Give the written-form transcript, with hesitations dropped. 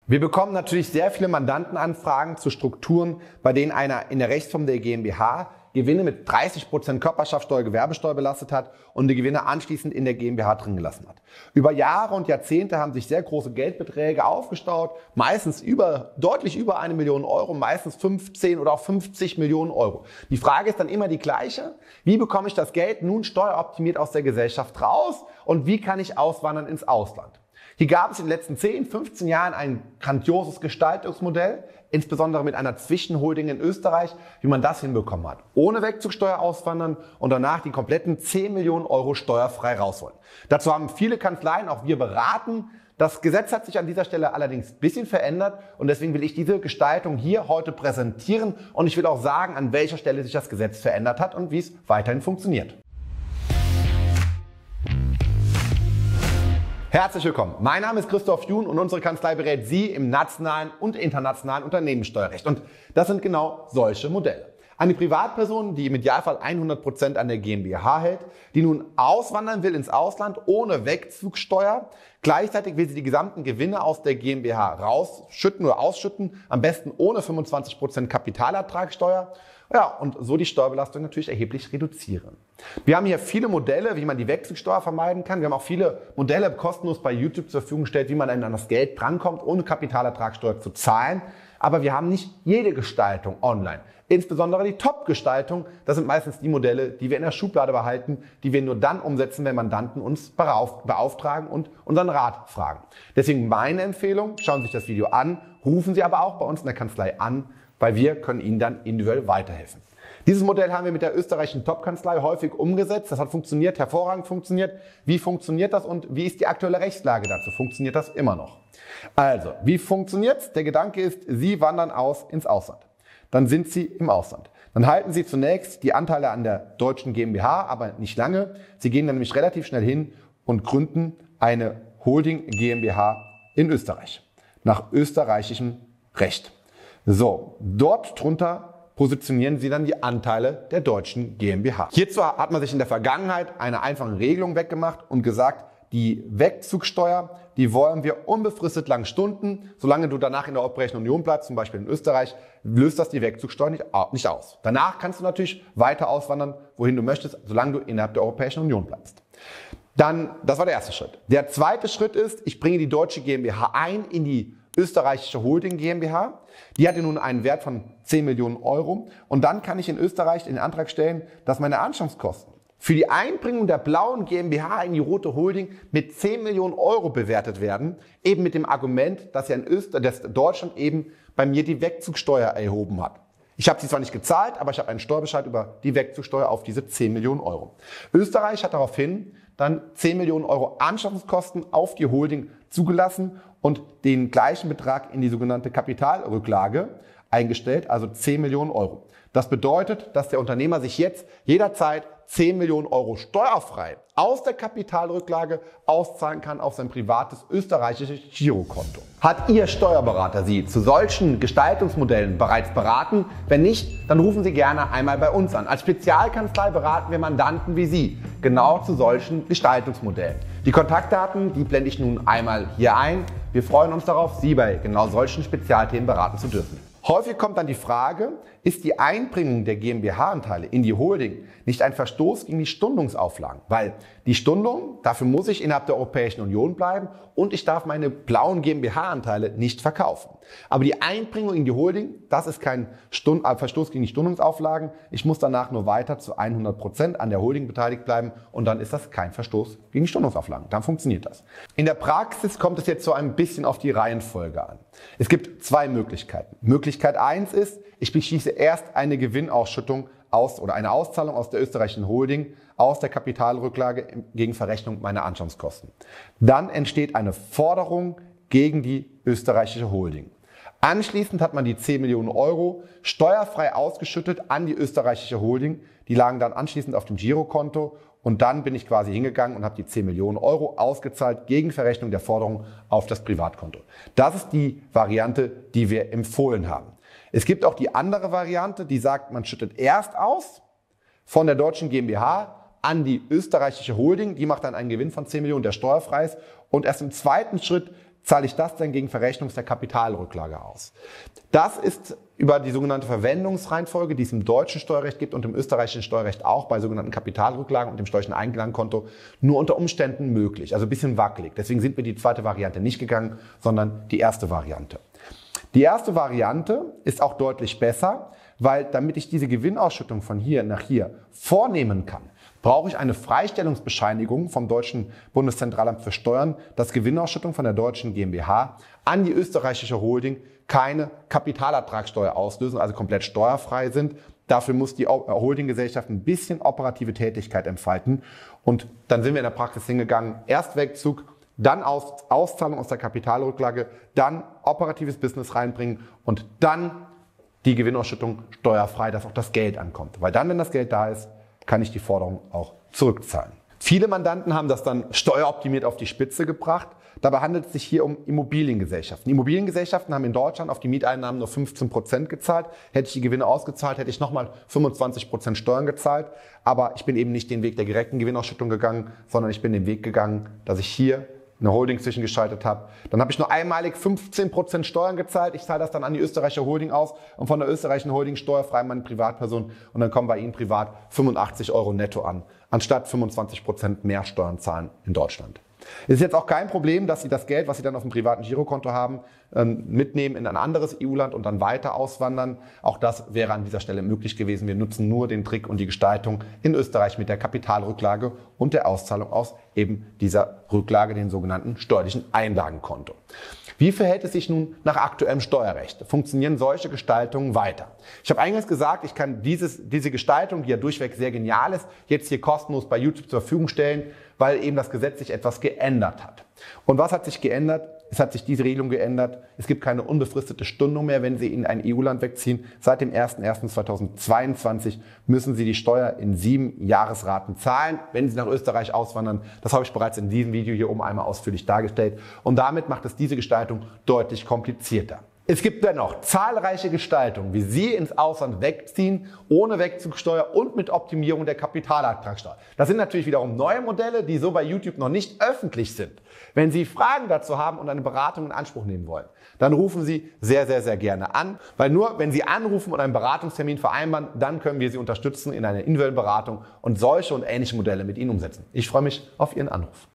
Wir bekommen natürlich sehr viele Mandantenanfragen zu Strukturen, bei denen einer in der Rechtsform der GmbH Gewinne mit 30% Körperschaftsteuer, Gewerbesteuer belastet hat und die Gewinne anschließend in der GmbH drin gelassen hat. Über Jahre und Jahrzehnte haben sich sehr große Geldbeträge aufgestaut, meistens deutlich über 1 Million Euro, meistens 15 oder auch 50 Millionen Euro. Die Frage ist dann immer die gleiche: Wie bekomme ich das Geld nun steueroptimiert aus der Gesellschaft raus und wie kann ich auswandern ins Ausland? Hier gab es in den letzten 10, 15 Jahren ein grandioses Gestaltungsmodell, insbesondere mit einer Zwischenholding in Österreich, wie man das hinbekommen hat. Ohne Wegzugsteuer auswandern und danach die kompletten 10 Millionen Euro steuerfrei rausholen. Dazu haben viele Kanzleien, auch wir, beraten. Das Gesetz hat sich an dieser Stelle allerdings ein bisschen verändert und deswegen will ich diese Gestaltung hier heute präsentieren und ich will auch sagen, an welcher Stelle sich das Gesetz verändert hat und wie es weiterhin funktioniert. Herzlich willkommen. Mein Name ist Christoph Jun und unsere Kanzlei berät Sie im nationalen und internationalen Unternehmenssteuerrecht. Und das sind genau solche Modelle. Eine Privatperson, die im Idealfall 100% an der GmbH hält, die nun auswandern will ins Ausland ohne Wegzugsteuer. Gleichzeitig will sie die gesamten Gewinne aus der GmbH rausschütten oder ausschütten, am besten ohne 25% Kapitalertragssteuer. Ja, und so die Steuerbelastung natürlich erheblich reduzieren. Wir haben hier viele Modelle, wie man die Wegzugsteuer vermeiden kann. Wir haben auch viele Modelle kostenlos bei YouTube zur Verfügung gestellt, wie man an das Geld drankommt, ohne Kapitalertragssteuer zu zahlen. Aber wir haben nicht jede Gestaltung online. Insbesondere die Top-Gestaltung, das sind meistens die Modelle, die wir in der Schublade behalten, die wir nur dann umsetzen, wenn Mandanten uns beauftragen und unseren Rat fragen. Deswegen meine Empfehlung: Schauen Sie sich das Video an, rufen Sie aber auch bei uns in der Kanzlei an, weil wir können Ihnen dann individuell weiterhelfen. Dieses Modell haben wir mit der österreichischen Top-Kanzlei häufig umgesetzt. Das hat funktioniert, hervorragend funktioniert. Wie funktioniert das und wie ist die aktuelle Rechtslage dazu? Funktioniert das immer noch? Also, wie funktioniert's? Der Gedanke ist, Sie wandern ins Ausland. Dann sind Sie im Ausland. Dann halten Sie zunächst die Anteile an der deutschen GmbH, aber nicht lange. Sie gehen dann nämlich relativ schnell hin und gründen eine Holding GmbH in Österreich. Nach österreichischem Recht. So, dort drunter positionieren Sie dann die Anteile der deutschen GmbH. Hierzu hat man sich in der Vergangenheit eine einfache Regelung weggemacht und gesagt, die Wegzugsteuer, die wollen wir unbefristet lang stunden. Solange du danach in der Europäischen Union bleibst, zum Beispiel in Österreich, löst das die Wegzugsteuer nicht aus. Danach kannst du natürlich weiter auswandern, wohin du möchtest, solange du innerhalb der Europäischen Union bleibst. Dann, das war der erste Schritt. Der zweite Schritt ist, ich bringe die deutsche GmbH ein in die österreichische Holding GmbH. Die hatte nun einen Wert von 10 Millionen Euro. Und dann kann ich in Österreich den Antrag stellen, dass meine Anschaffungskosten für die Einbringung der blauen GmbH in die rote Holding mit 10 Millionen Euro bewertet werden. Eben mit dem Argument, dass dass Deutschland eben bei mir die Wegzugsteuer erhoben hat. Ich habe sie zwar nicht gezahlt, aber ich habe einen Steuerbescheid über die Wegzugsteuer auf diese 10 Millionen Euro. Österreich hat daraufhin dann 10 Millionen Euro Anschaffungskosten auf die Holding zugelassen und den gleichen Betrag in die sogenannte Kapitalrücklage eingestellt, also 10 Millionen Euro. Das bedeutet, dass der Unternehmer sich jetzt jederzeit 10 Millionen Euro steuerfrei aus der Kapitalrücklage auszahlen kann auf sein privates österreichisches Girokonto. Hat Ihr Steuerberater Sie zu solchen Gestaltungsmodellen bereits beraten? Wenn nicht, dann rufen Sie gerne einmal bei uns an. Als Spezialkanzlei beraten wir Mandanten wie Sie genau zu solchen Gestaltungsmodellen. Die Kontaktdaten, die blende ich nun einmal hier ein. Wir freuen uns darauf, Sie bei genau solchen Spezialthemen beraten zu dürfen. Häufig kommt dann die Frage, ist die Einbringung der GmbH-Anteile in die Holding nicht ein Verstoß gegen die Stundungsauflagen? Weil die Stundung, dafür muss ich innerhalb der Europäischen Union bleiben und ich darf meine blauen GmbH-Anteile nicht verkaufen. Aber die Einbringung in die Holding, das ist kein Verstoß gegen die Stundungsauflagen. Ich muss danach nur weiter zu 100% an der Holding beteiligt bleiben und dann ist das kein Verstoß gegen die Stundungsauflagen. Dann funktioniert das. In der Praxis kommt es jetzt so ein bisschen auf die Reihenfolge an. Es gibt zwei Möglichkeiten. Möglichkeit 1 ist, ich beschließe erst eine Gewinnausschüttung oder eine Auszahlung aus der österreichischen Holding aus der Kapitalrücklage gegen Verrechnung meiner Anschaffungskosten. Dann entsteht eine Forderung gegen die österreichische Holding. Anschließend hat man die 10 Millionen Euro steuerfrei ausgeschüttet an die österreichische Holding. Die lagen dann anschließend auf dem Girokonto und dann bin ich quasi hingegangen und habe die 10 Millionen Euro ausgezahlt gegen Verrechnung der Forderung auf das Privatkonto. Das ist die Variante, die wir empfohlen haben. Es gibt auch die andere Variante, die sagt, man schüttet erst aus von der deutschen GmbH an die österreichische Holding. Die macht dann einen Gewinn von 10 Millionen, der steuerfrei ist. Und erst im zweiten Schritt zahle ich das dann gegen Verrechnung der Kapitalrücklage aus. Das ist über die sogenannte Verwendungsreihenfolge, die es im deutschen Steuerrecht gibt und im österreichischen Steuerrecht auch bei sogenannten Kapitalrücklagen und dem steuerlichen Einlagenkonto nur unter Umständen möglich, also ein bisschen wackelig. Deswegen sind wir die zweite Variante nicht gegangen, sondern die erste Variante. Die erste Variante ist auch deutlich besser, weil damit ich diese Gewinnausschüttung von hier nach hier vornehmen kann, brauche ich eine Freistellungsbescheinigung vom Deutschen Bundeszentralamt für Steuern, dass Gewinnausschüttung von der deutschen GmbH an die österreichische Holding keine Kapitalertragssteuer auslösen, also komplett steuerfrei sind. Dafür muss die Holdinggesellschaft ein bisschen operative Tätigkeit entfalten. Und dann sind wir in der Praxis hingegangen, erst Wegzug, dann Auszahlung aus der Kapitalrücklage, dann operatives Business reinbringen und dann die Gewinnausschüttung steuerfrei, dass auch das Geld ankommt. Weil dann, wenn das Geld da ist, kann ich die Forderung auch zurückzahlen. Viele Mandanten haben das dann steueroptimiert auf die Spitze gebracht. Dabei handelt es sich hier um Immobiliengesellschaften. Immobiliengesellschaften haben in Deutschland auf die Mieteinnahmen nur 15% gezahlt. Hätte ich die Gewinne ausgezahlt, hätte ich nochmal 25% Steuern gezahlt. Aber ich bin eben nicht den Weg der direkten Gewinnausschüttung gegangen, sondern ich bin den Weg gegangen, dass ich hier eine Holding zwischengeschaltet habe. Dann habe ich nur einmalig 15% Steuern gezahlt. Ich zahle das dann an die österreichische Holding aus und von der österreichischen Holding steuerfrei meine Privatperson und dann kommen bei Ihnen privat 85 € netto an, anstatt 25% mehr Steuern zahlen in Deutschland. Es ist jetzt auch kein Problem, dass Sie das Geld, was Sie dann auf dem privaten Girokonto haben, mitnehmen in ein anderes EU-Land und dann weiter auswandern. Auch das wäre an dieser Stelle möglich gewesen. Wir nutzen nur den Trick und die Gestaltung in Österreich mit der Kapitalrücklage und der Auszahlung aus eben dieser Rücklage, den sogenannten steuerlichen Einlagenkonto. Wie verhält es sich nun nach aktuellem Steuerrecht? Funktionieren solche Gestaltungen weiter? Ich habe eingangs gesagt, ich kann diese Gestaltung, die ja durchweg sehr genial ist, jetzt hier kostenlos bei YouTube zur Verfügung stellen, weil eben das Gesetz sich etwas geändert hat. Und was hat sich geändert? Es hat sich diese Regelung geändert. Es gibt keine unbefristete Stundung mehr, wenn Sie in ein EU-Land wegziehen. Seit dem 01.01.2022 müssen Sie die Steuer in 7 Jahresraten zahlen, wenn Sie nach Österreich auswandern. Das habe ich bereits in diesem Video hier oben einmal ausführlich dargestellt. Und damit macht es diese Gestaltung deutlich komplizierter. Es gibt dennoch zahlreiche Gestaltungen, wie Sie ins Ausland wegziehen, ohne Wegzugsteuer und mit Optimierung der Kapitalertragssteuer. Das sind natürlich wiederum neue Modelle, die so bei YouTube noch nicht öffentlich sind. Wenn Sie Fragen dazu haben und eine Beratung in Anspruch nehmen wollen, dann rufen Sie sehr, sehr, sehr gerne an, weil nur wenn Sie anrufen und einen Beratungstermin vereinbaren, dann können wir Sie unterstützen in einer individuellen Beratung und solche und ähnliche Modelle mit Ihnen umsetzen. Ich freue mich auf Ihren Anruf.